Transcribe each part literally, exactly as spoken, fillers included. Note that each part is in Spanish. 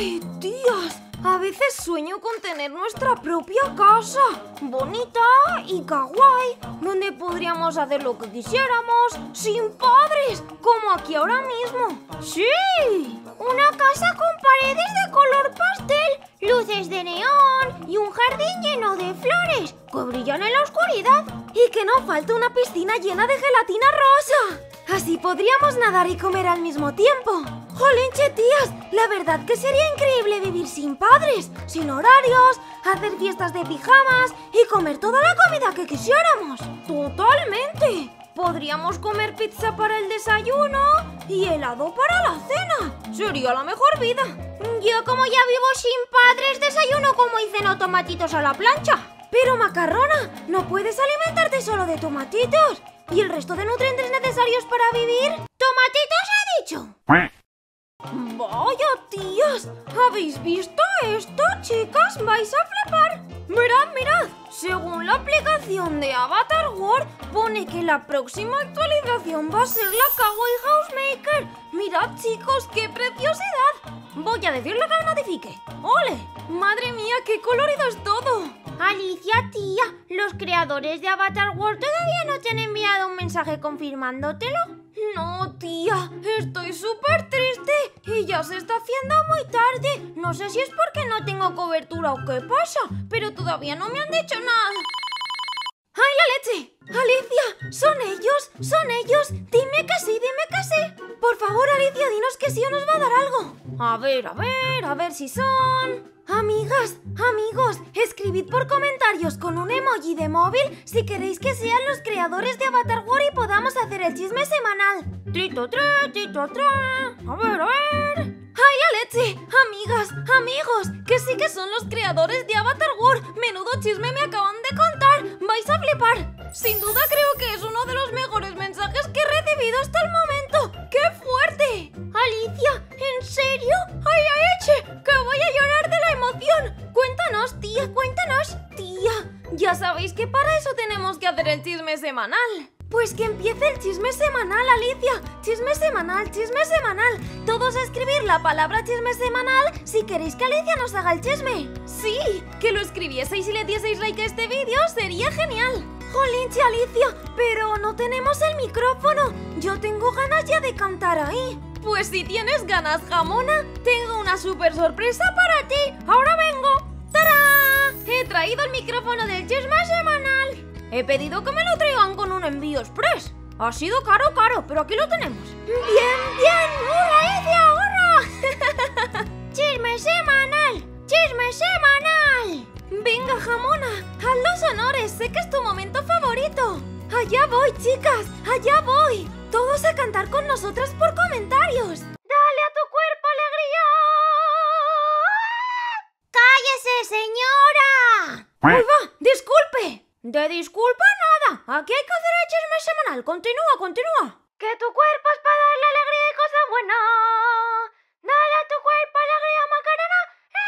Ay, tías, a veces sueño con tener nuestra propia casa, bonita y kawaii, donde podríamos hacer lo que quisiéramos, sin padres, como aquí ahora mismo. ¡Sí! Una casa con paredes de color pastel, luces de neón y un jardín lleno de flores que brillan en la oscuridad. Y que no falte una piscina llena de gelatina rosa. Así podríamos nadar y comer al mismo tiempo. ¡Jolinche, tías! La verdad que sería increíble vivir sin padres, sin horarios, hacer fiestas de pijamas y comer toda la comida que quisiéramos. ¡Totalmente! Podríamos comer pizza para el desayuno y helado para la cena. Sería la mejor vida. Yo, como ya vivo sin padres, desayuno como y ceno tomatitos a la plancha. Pero, macarrona, no puedes alimentarte solo de tomatitos. ¿Y el resto de nutrientes necesarios para vivir? ¡Tomatitos he dicho! ¡Vaya, tías! ¿Habéis visto esto, chicas? ¡Vais a flipar! ¡Mirad, mirad! Según la aplicación de Avatar World, pone que la próxima actualización va a ser la Kawaii Housemaker. ¡Mirad, chicos, qué preciosidad! Voy a decirle que lo notifique. ¡Ole! ¡Madre mía, qué colorido es todo! Alicia, tía, ¿los creadores de Avatar World todavía no te han enviado un mensaje confirmándotelo? No, tía, estoy súper triste y ya se está haciendo muy tarde. No sé si es porque no tengo cobertura o qué pasa, pero todavía no me han dicho nada. ¡Ay, la leche! ¡Alicia! ¡Son ellos! ¡Son ellos! ¡Dime que sí, dime que sí! Por favor, Alicia, dinos que sí o nos va a dar algo. A ver, a ver, a ver si son... Amigas, amigos, escribid por comentarios con un emoji de móvil si queréis que sean los creadores de Avatar World y podamos hacer el chisme semanal. Trito, tra, trito, tra. A ver, a ver... ¡Ay, la leche! Amigas, amigos, que sí que son los creadores de Avatar World. Menudo chisme me acaban de contar. Vais a flipar. Sin duda creo que es uno de los mejores mensajes que he recibido hasta el momento. ¡Qué fuerte! Alicia, ¿en serio? ¡Ay, la leche! ¡Que voy a llorar de la emoción! Cuéntanos, tía, cuéntanos. Tía, ya sabéis que para eso tenemos que hacer el chisme semanal. Pues que empiece el chisme semanal, Alicia. Chisme semanal, chisme semanal. Todos a escribir la palabra chisme semanal si queréis que Alicia nos haga el chisme. Sí, que lo escribieseis y le dieseis like a este vídeo sería genial. Jolinche, Alicia, pero no tenemos el micrófono. Yo tengo ganas ya de cantar ahí. Pues si tienes ganas, jamona, tengo una súper sorpresa para ti. Ahora vengo. ¡Tarán! He traído el micrófono del chisme semanal. He pedido que me lo traigan con un envío express. Ha sido caro, caro, pero aquí lo tenemos. ¡Bien, bien! ¡Hola, Alicia! ¡Hola! ¡Chisme semanal! ¡Chisme semanal! Venga, jamona, haz los honores, sé que es tu momento favorito. Allá voy, chicas, allá voy. Todos a cantar con nosotras por comentarios. ¡Dale a tu cuerpo alegría! ¡Cállese, señora! ¡Uy, va! ¡Disculpe! De disculpa nada, aquí hay que hacer el chisme semanal. Continúa, continúa. Que tu cuerpo es para darle alegría y cosas buenas. Dale a tu cuerpo alegría, Macarena.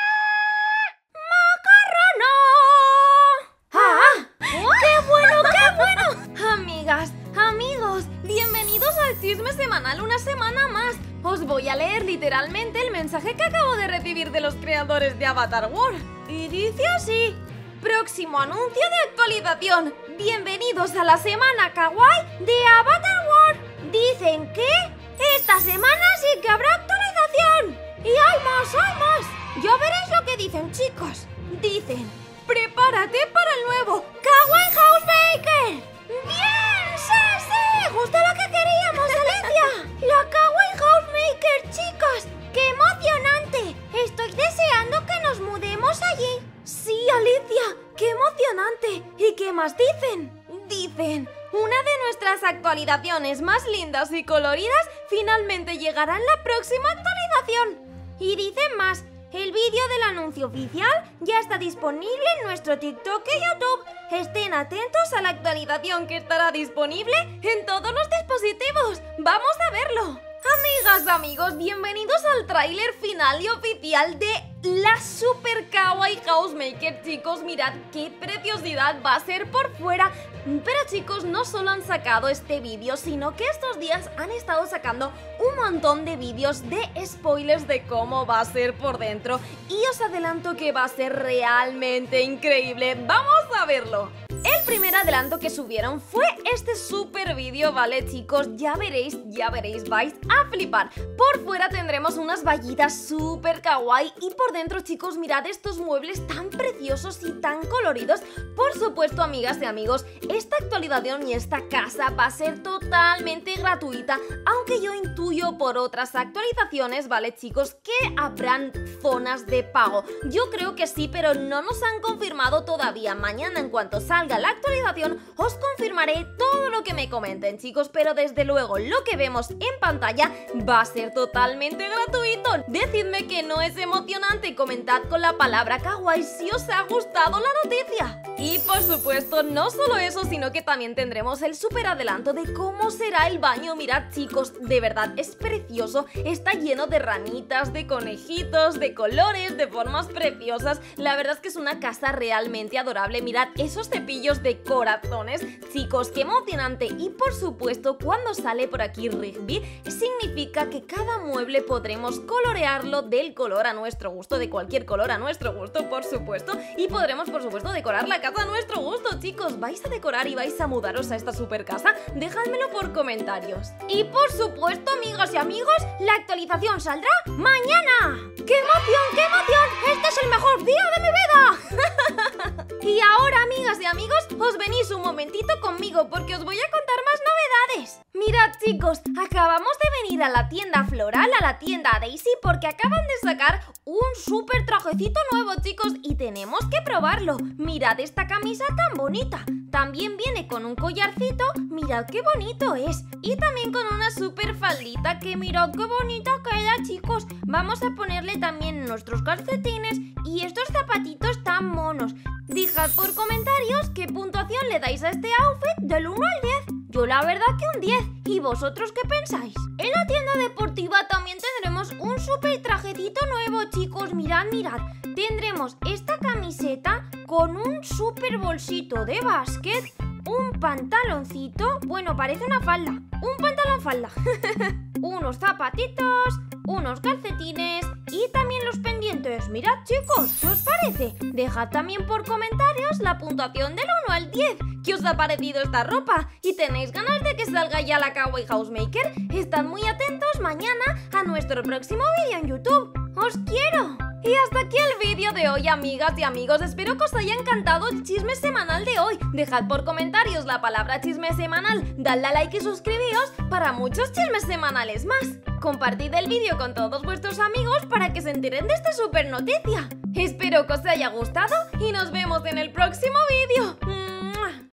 ¡Eh! ¡Macarona! ¡Ah! ¡Qué bueno, qué bueno! Amigas, amigos, bienvenidos al chisme semanal una semana más. Os voy a leer literalmente el mensaje que acabo de recibir de los creadores de Avatar World. Y dice así: próximo anuncio de actualización. Bienvenidos a la semana kawaii de Avatar World. Dicen que esta semana sí que habrá actualización. Y hay más, hay más. Ya veréis lo que dicen, chicos. Dicen: prepárate para el nuevo Kawaii Housemaker. ¡Bien! ¡Sí, sí! ¡Justo lo que queríamos, Alicia! La Kawaii Housemaker, chicos. ¡Qué emocionante! Estoy deseando que nos mudemos allí. Sí, Alicia, qué emocionante. ¿Y qué más dicen? Dicen: una de nuestras actualizaciones más lindas y coloridas finalmente llegará en la próxima actualización. Y dicen más: el vídeo del anuncio oficial ya está disponible en nuestro TikTok y YouTube. Estén atentos a la actualización que estará disponible en todos los dispositivos. ¡Vamos a verlo! Amigas, amigos, bienvenidos al tráiler final y oficial de la Super Kawaii Housemaker. Chicos, mirad qué preciosidad va a ser por fuera. Pero chicos, no solo han sacado este vídeo, sino que estos días han estado sacando un montón de vídeos de spoilers de cómo va a ser por dentro. Y os adelanto que va a ser realmente increíble. ¡Vamos a verlo! El primer adelanto que subieron fue este super vídeo, ¿vale, chicos? Ya veréis, ya veréis, vais a flipar. Por fuera tendremos unas vallitas super kawaii y por dentro, chicos, mirad estos muebles tan preciosos y tan coloridos. Por supuesto, amigas y amigos, esta actualización y esta casa va a ser totalmente gratuita, aunque yo intuyo por otras actualizaciones, ¿vale, chicos? Que habrán zonas de pago. Yo creo que sí, pero no nos han confirmado todavía. Mañana, en cuanto salga la actualización, os confirmaré todo lo que me comenten, chicos, pero desde luego lo que vemos en pantalla va a ser totalmente gratuito. Decidme que no es emocionante, comentad con la palabra kawaii si os ha gustado la noticia. Y por supuesto, no solo eso, sino que también tendremos el super adelanto de cómo será el baño. Mirad, chicos, de verdad es precioso, está lleno de ranitas, de conejitos, de colores, de formas preciosas. La verdad es que es una casa realmente adorable. Mirad esos cepillos de corazones, chicos, qué emocionante. Y por supuesto, cuando sale por aquí Rigby, significa que cada mueble podremos colorearlo del color a nuestro gusto, de cualquier color a nuestro gusto, por supuesto, y podremos, por supuesto, decorar la casa a nuestro gusto. Chicos, ¿vais a decorar y vais a mudaros a esta super casa? Dejádmelo por comentarios. Y por supuesto, amigas y amigos, la actualización saldrá mañana. ¡Qué emoción, qué emoción! ¡Este es el mejor día de mi vida! Y ahora, amigas y amigos, os venís un momentito conmigo porque os voy a contar más novedades. Mirad, chicos, acabamos de venir a la tienda floral, a la tienda Daisy, porque acaban de sacar un súper trajecito nuevo, chicos, y tenemos que probarlo. Mirad esta camisa tan bonita. También viene con un collarcito, mirad qué bonito es. Y también con una súper faldita que mirad qué bonita queda, chicos. Vamos a ponerle también nuestros calcetines y estos zapatitos tan monos. Dejad por comentarios qué puntuación le dais a este outfit del uno al diez. Yo la verdad que un diez. ¿Y vosotros qué pensáis? En la tienda deportiva también tendremos un súper trajecito nuevo, chicos. Mirad, mirad. Tendremos esta camiseta con un súper bolsito de básquet, un pantaloncito, bueno, parece una falda, un pantalón falda, unos zapatitos, unos calcetines y también los pendientes. Mirad, chicos, ¿qué os parece? Dejad también por comentarios la puntuación del uno al diez. ¿Qué os ha parecido esta ropa? ¿Y tenéis ganas de que salga ya la Kawaii Housemaker? Estad muy atentos mañana a nuestro próximo vídeo en YouTube. ¡Os quiero! Y hasta aquí el vídeo de hoy, amigas y amigos. Espero que os haya encantado el chisme semanal de hoy. Dejad por comentarios la palabra chisme semanal, dadle a like y suscribíos para muchos chismes semanales más. Compartid el vídeo con todos vuestros amigos para que se enteren de esta super noticia. Espero que os haya gustado y nos vemos en el próximo vídeo.